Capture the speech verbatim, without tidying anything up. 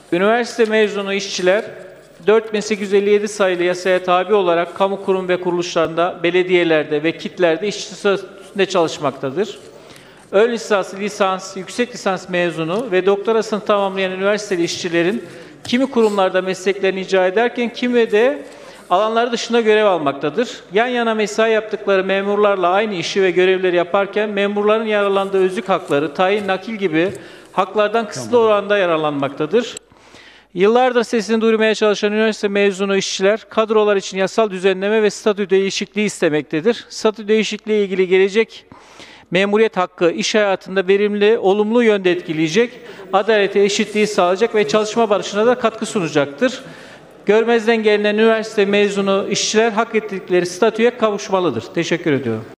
Üniversite mezunu işçiler dört bin sekiz yüz elli yedi sayılı yasaya tabi olarak kamu kurum ve kuruluşlarında, belediyelerde ve kitlerde işçi statüsünde çalışmaktadır. Ön lisans, lisans, yüksek lisans mezunu ve doktorasını tamamlayan üniversiteli işçilerin kimi kurumlarda mesleklerini icra ederken kimi de alanları dışında görev almaktadır. Yan yana mesai yaptıkları memurlarla aynı işi ve görevleri yaparken memurların yararlandığı özlük hakları, tayin, nakil gibi haklardan kısıtlı tamam. oranda yararlanmaktadır. Yıllardır sesini duyurmaya çalışan üniversite mezunu işçiler, kadrolar için yasal düzenleme ve statü değişikliği istemektedir. Statü değişikliği ilgili gelecek memuriyet hakkı iş hayatında verimli, olumlu yönde etkileyecek, adalete, eşitliği sağlayacak ve çalışma barışına da katkı sunacaktır. Görmezden gelinen üniversite mezunu işçiler hak ettikleri statüye kavuşmalıdır. Teşekkür ediyorum.